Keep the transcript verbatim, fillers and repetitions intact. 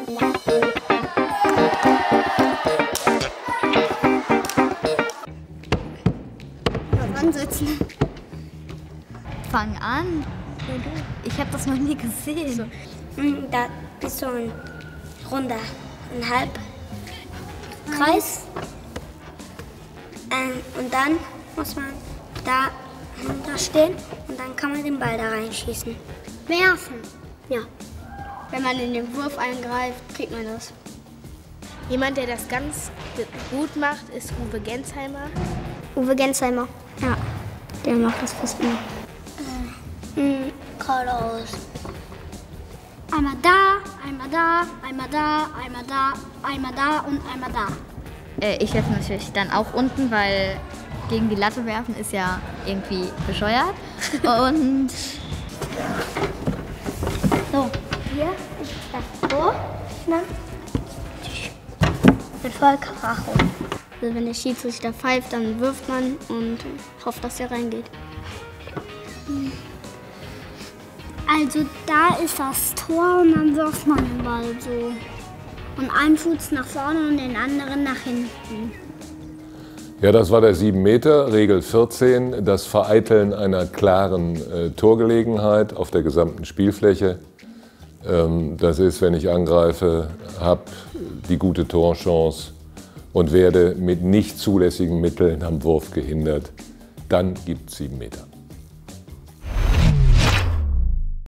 Ansetzen. Fang an. Ich habe das noch nie gesehen. So. Da ist so ein runder, ein Halbkreis. Ähm, und dann muss man da hinterstehen und dann kann man den Ball da reinschießen. Werfen. Ja. Wenn man in den Wurf eingreift, kriegt man das. Jemand, der das ganz gut macht, ist Uwe Gensheimer. Uwe Gensheimer. Ja, der macht das fast immer. Äh, geradeaus. Einmal da, einmal da, einmal da, einmal da, einmal da und einmal da. Äh, ich werfe natürlich dann auch unten, weil gegen die Latte werfen ist ja irgendwie bescheuert. Und so, hier ist das Tor. Na? Mit voll Karacho. Also wenn der Schiedsrichter pfeift, dann wirft man und hofft, dass er reingeht. Also da ist das Tor und dann wirft man den Ball so. Und einen Fuß nach vorne und den anderen nach hinten. Ja, das war der sieben Meter, Regel vierzehn, das Vereiteln einer klaren äh, Torgelegenheit auf der gesamten Spielfläche. Ähm, das ist, wenn ich angreife, habe die gute Torchance und werde mit nicht zulässigen Mitteln am Wurf gehindert, dann gibt es sieben Meter.